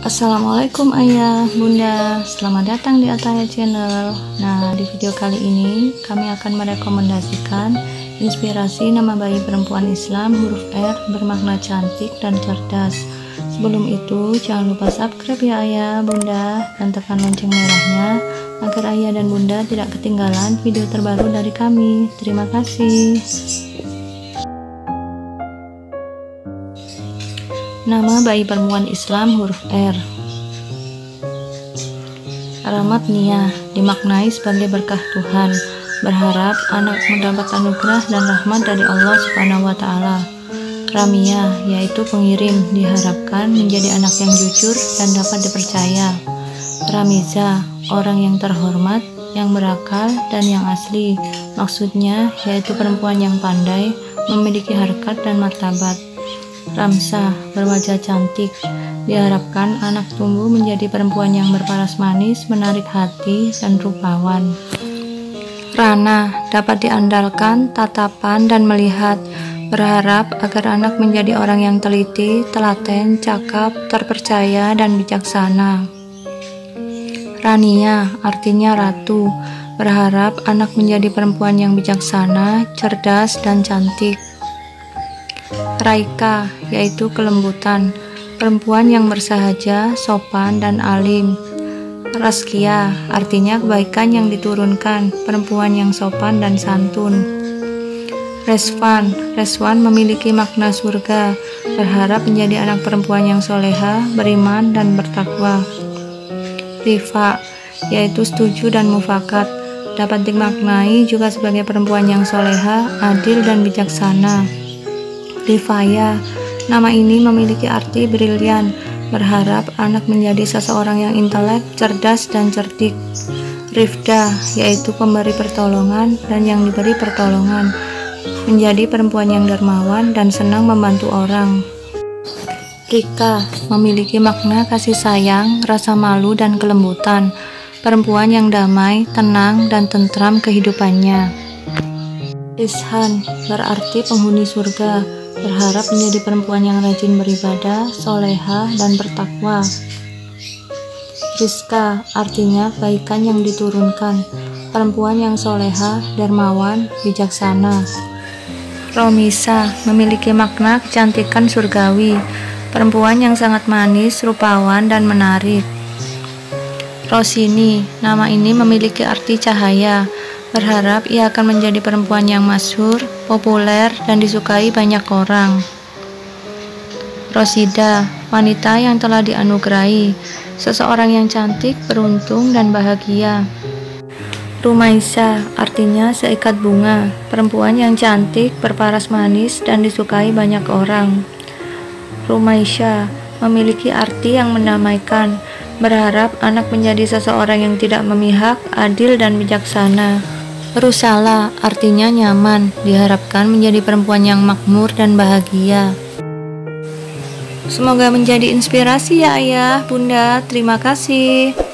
Assalamualaikum ayah, bunda, selamat datang di Ataya Channel. Nah, di video kali ini kami akan merekomendasikan inspirasi nama bayi perempuan Islam huruf R bermakna cantik dan cerdas. Sebelum itu jangan lupa subscribe ya ayah, bunda, dan tekan lonceng merahnya agar ayah dan bunda tidak ketinggalan video terbaru dari kami. Terima kasih. Nama bayi perempuan Islam huruf R. Rahmat Nia dimaknai sebagai berkah Tuhan, berharap anak mendapat anugerah dan rahmat dari Allah Subhanahu wa Ta'ala. Ramia yaitu pengirim, diharapkan menjadi anak yang jujur dan dapat dipercaya. Ramiza orang yang terhormat, yang berakal dan yang asli, maksudnya yaitu perempuan yang pandai, memiliki harkat dan martabat. Ramsa berwajah cantik, diharapkan anak tumbuh menjadi perempuan yang berparas manis, menarik hati dan rupawan. Rana dapat diandalkan tatapan dan melihat, berharap agar anak menjadi orang yang teliti, telaten, cakap, terpercaya dan bijaksana. Rania artinya ratu, berharap anak menjadi perempuan yang bijaksana, cerdas dan cantik. Raika yaitu kelembutan, perempuan yang bersahaja, sopan dan alim. Raskia artinya kebaikan yang diturunkan, perempuan yang sopan dan santun. Reswan memiliki makna surga, berharap menjadi anak perempuan yang soleha, beriman dan bertakwa. Rifa yaitu setuju dan mufakat, dapat dimaknai juga sebagai perempuan yang soleha, adil dan bijaksana. Rifaya, nama ini memiliki arti brilian, berharap anak menjadi seseorang yang intelek, cerdas dan cerdik. Rifda yaitu pemberi pertolongan dan yang diberi pertolongan, menjadi perempuan yang dermawan dan senang membantu orang. Rika memiliki makna kasih sayang, rasa malu dan kelembutan, perempuan yang damai, tenang dan tentram kehidupannya. Ishan berarti penghuni surga, berharap menjadi perempuan yang rajin beribadah, soleha dan bertakwa. Rizka artinya kebaikan yang diturunkan, perempuan yang soleha, dermawan, bijaksana. Romisa memiliki makna kecantikan surgawi, perempuan yang sangat manis, rupawan dan menarik. Rosini, nama ini memiliki arti cahaya, berharap ia akan menjadi perempuan yang masyhur, populer, dan disukai banyak orang. Rosida, wanita yang telah dianugerahi, seseorang yang cantik, beruntung, dan bahagia. Rumaisa, artinya seikat bunga, perempuan yang cantik, berparas manis, dan disukai banyak orang. Rumaisya memiliki arti yang mendamaikan, berharap anak menjadi seseorang yang tidak memihak, adil, dan bijaksana. Rusala artinya nyaman, diharapkan menjadi perempuan yang makmur dan bahagia. Semoga menjadi inspirasi ya ayah, bunda, terima kasih.